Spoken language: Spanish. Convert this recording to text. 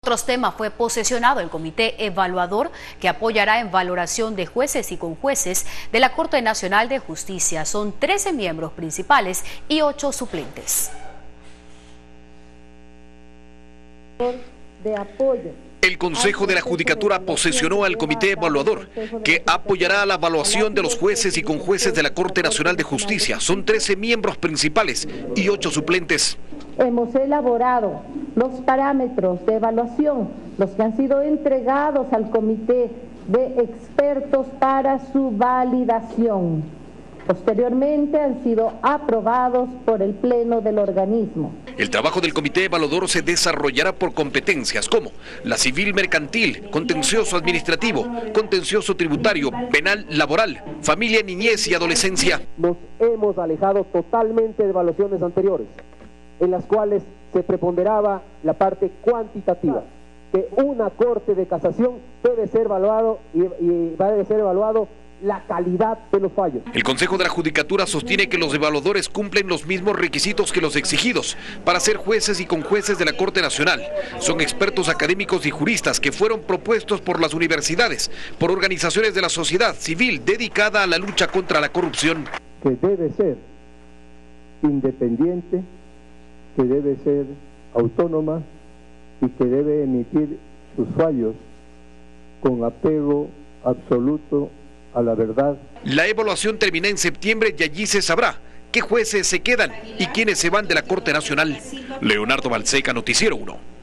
Otros temas fue posesionado el comité evaluador que apoyará en valoración de jueces y conjueces de la Corte Nacional de Justicia. Son 13 miembros principales y 8 suplentes. El Consejo de la Judicatura posesionó al comité evaluador que apoyará la evaluación de los jueces y conjueces de la Corte Nacional de Justicia. Son 13 miembros principales y 8 suplentes. Hemos elaborado los parámetros de evaluación, los que han sido entregados al comité de expertos para su validación. Posteriormente han sido aprobados por el Pleno del organismo. El trabajo del comité evaluador se desarrollará por competencias como la civil mercantil, contencioso administrativo, contencioso tributario, penal laboral, familia, niñez y adolescencia. Nos hemos alejado totalmente de evaluaciones anteriores, en las cuales se preponderaba la parte cuantitativa, que una corte de casación debe ser evaluado y debe ser evaluado la calidad de los fallos. El Consejo de la Judicatura sostiene que los evaluadores cumplen los mismos requisitos que los exigidos para ser jueces y conjueces de la Corte Nacional. Son expertos académicos y juristas que fueron propuestos por las universidades, por organizaciones de la sociedad civil dedicada a la lucha contra la corrupción. Que debe ser independiente, que debe ser autónoma y que debe emitir sus fallos con apego absoluto a la verdad. La evaluación termina en septiembre y allí se sabrá qué jueces se quedan y quiénes se van de la Corte Nacional. Leonardo Balseca, Noticiero 1.